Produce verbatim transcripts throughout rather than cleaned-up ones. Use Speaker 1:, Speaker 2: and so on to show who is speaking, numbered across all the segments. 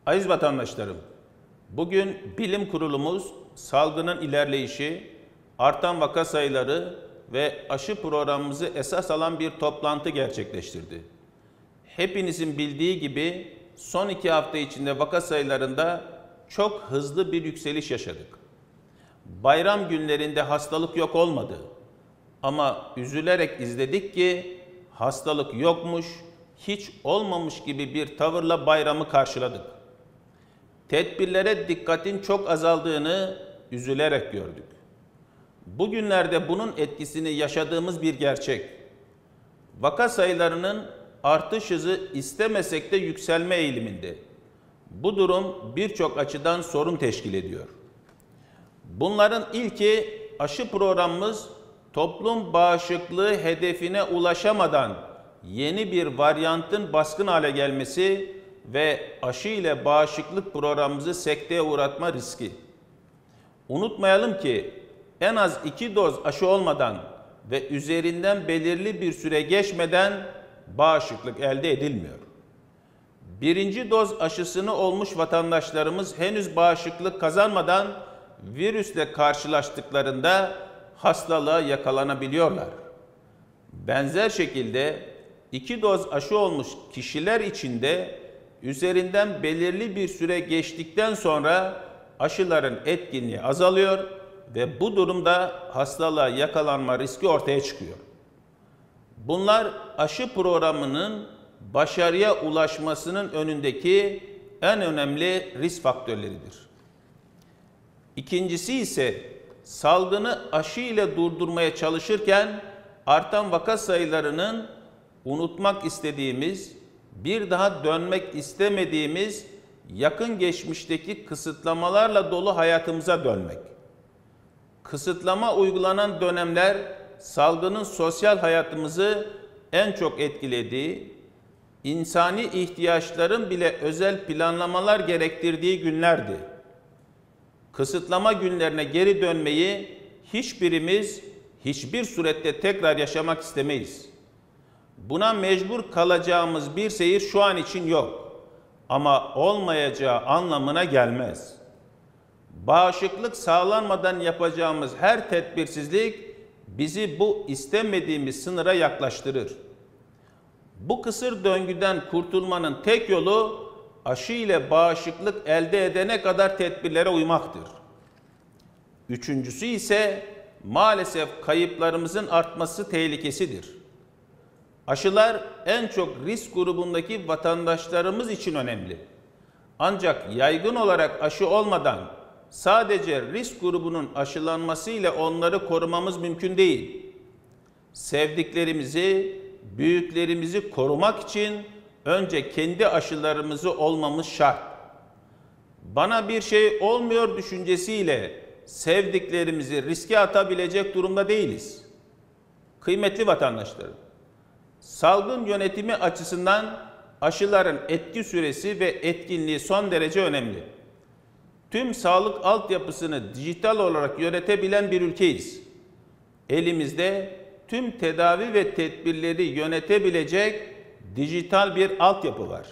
Speaker 1: Aziz vatandaşlarım, bugün bilim kurulumuz salgının ilerleyişi, artan vaka sayıları ve aşı programımızı esas alan bir toplantı gerçekleştirdi. Hepinizin bildiği gibi son iki hafta içinde vaka sayılarında çok hızlı bir yükseliş yaşadık. Bayram günlerinde hastalık yok olmadı. Ama üzülerek izledik ki hastalık yokmuş, hiç olmamış gibi bir tavırla bayramı karşıladık. Tedbirlere dikkatin çok azaldığını üzülerek gördük. Bugünlerde bunun etkisini yaşadığımız bir gerçek. Vaka sayılarının artış hızı istemesek de yükselme eğiliminde. Bu durum birçok açıdan sorun teşkil ediyor. Bunların ilki aşı programımız toplum bağışıklığı hedefine ulaşamadan yeni bir varyantın baskın hale gelmesi ve aşı ile bağışıklık programımızı sekteye uğratma riski. Unutmayalım ki en az iki doz aşı olmadan ve üzerinden belirli bir süre geçmeden bağışıklık elde edilmiyor. Birinci doz aşısını olmuş vatandaşlarımız henüz bağışıklık kazanmadan virüsle karşılaştıklarında hastalığa yakalanabiliyorlar. Benzer şekilde iki doz aşı olmuş kişiler için de üzerinden belirli bir süre geçtikten sonra aşıların etkinliği azalıyor ve bu durumda hastalığa yakalanma riski ortaya çıkıyor. Bunlar aşı programının başarıya ulaşmasının önündeki en önemli risk faktörleridir. İkincisi ise salgını aşı ile durdurmaya çalışırken artan vaka sayılarının unutmak istediğimiz, bir daha dönmek istemediğimiz yakın geçmişteki kısıtlamalarla dolu hayatımıza dönmek. Kısıtlama uygulanan dönemler salgının sosyal hayatımızı en çok etkilediği, insani ihtiyaçların bile özel planlamalar gerektirdiği günlerdi. Kısıtlama günlerine geri dönmeyi hiçbirimiz hiçbir surette tekrar yaşamak istemeyiz. Buna mecbur kalacağımız bir seyir şu an için yok. Ama olmayacağı anlamına gelmez. Bağışıklık sağlanmadan yapacağımız her tedbirsizlik bizi bu istemediğimiz sınıra yaklaştırır. Bu kısır döngüden kurtulmanın tek yolu aşı ile bağışıklık elde edene kadar tedbirlere uymaktır. Üçüncüsü ise maalesef kayıplarımızın artması tehlikesidir. Aşılar en çok risk grubundaki vatandaşlarımız için önemli. Ancak yaygın olarak aşı olmadan sadece risk grubunun aşılanmasıyla onları korumamız mümkün değil. Sevdiklerimizi, büyüklerimizi korumak için önce kendi aşılarımızı olmamız şart. Bana bir şey olmuyor düşüncesiyle sevdiklerimizi riske atabilecek durumda değiliz. Kıymetli vatandaşlarım, salgın yönetimi açısından aşıların etki süresi ve etkinliği son derece önemli. Tüm sağlık altyapısını dijital olarak yönetebilen bir ülkeyiz. Elimizde tüm tedavi ve tedbirleri yönetebilecek dijital bir altyapı var.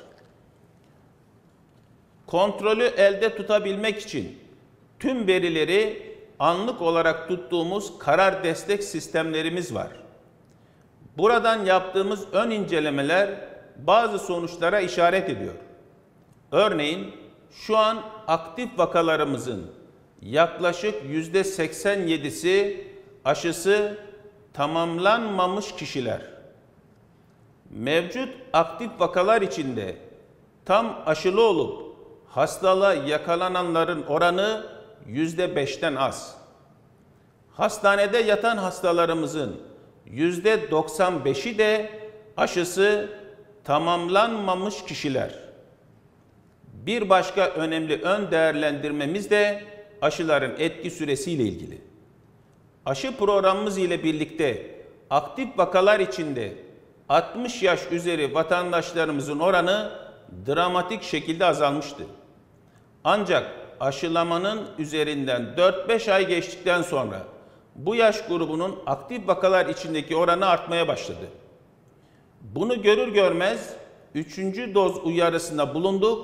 Speaker 1: Kontrolü elde tutabilmek için tüm verileri anlık olarak tuttuğumuz karar destek sistemlerimiz var. Buradan yaptığımız ön incelemeler bazı sonuçlara işaret ediyor. Örneğin şu an aktif vakalarımızın yaklaşık yüzde seksen yedisi aşısı tamamlanmamış kişiler. Mevcut aktif vakalar içinde tam aşılı olup hastalığa yakalananların oranı yüzde beşten az. Hastanede yatan hastalarımızın yüzde doksan beşi de aşısı tamamlanmamış kişiler. Bir başka önemli ön değerlendirmemiz de aşıların etki süresiyle ilgili. Aşı programımız ile birlikte aktif vakalar içinde altmış yaş üzeri vatandaşlarımızın oranı dramatik şekilde azalmıştı. Ancak aşılamanın üzerinden dört beş ay geçtikten sonra bu yaş grubunun aktif vakalar içindeki oranı artmaya başladı. Bunu görür görmez üçüncü doz uyarısında bulunduk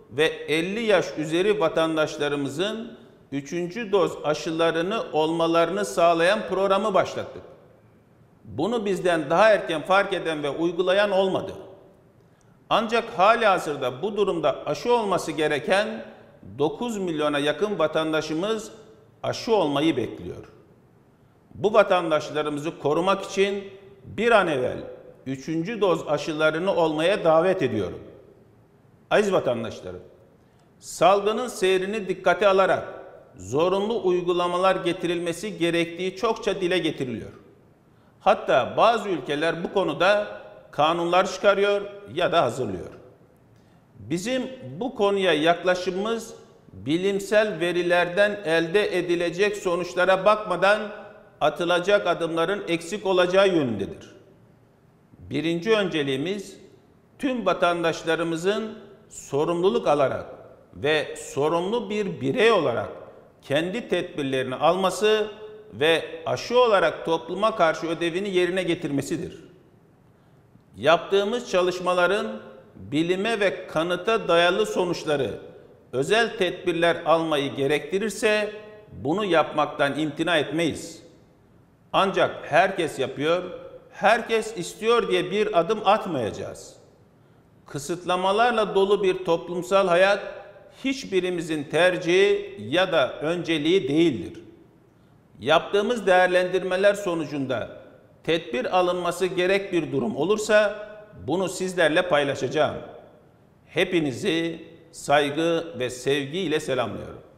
Speaker 1: ve elli yaş üzeri vatandaşlarımızın üçüncü doz aşılarını olmalarını sağlayan programı başlattık. Bunu bizden daha erken fark eden ve uygulayan olmadı. Ancak halihazırda bu durumda aşı olması gereken dokuz milyona yakın vatandaşımız aşı olmayı bekliyor. Bu vatandaşlarımızı korumak için bir an evvel üçüncü doz aşılarını olmaya davet ediyorum. Aziz vatandaşlarım, salgının seyrini dikkate alarak zorunlu uygulamalar getirilmesi gerektiği çokça dile getiriliyor. Hatta bazı ülkeler bu konuda kanunlar çıkarıyor ya da hazırlıyor. Bizim bu konuya yaklaşımımız bilimsel verilerden elde edilecek sonuçlara bakmadan atılacak adımların eksik olacağı yönündedir. Birinci önceliğimiz tüm vatandaşlarımızın sorumluluk alarak ve sorumlu bir birey olarak kendi tedbirlerini alması ve aşı olarak topluma karşı ödevini yerine getirmesidir. Yaptığımız çalışmaların bilime ve kanıta dayalı sonuçları özel tedbirler almayı gerektirirse bunu yapmaktan imtina etmeyiz. Ancak herkes yapıyor, herkes istiyor diye bir adım atmayacağız. Kısıtlamalarla dolu bir toplumsal hayat hiçbirimizin tercihi ya da önceliği değildir. Yaptığımız değerlendirmeler sonucunda tedbir alınması gerek bir durum olursa bunu sizlerle paylaşacağım. Hepinizi saygı ve sevgiyle selamlıyorum.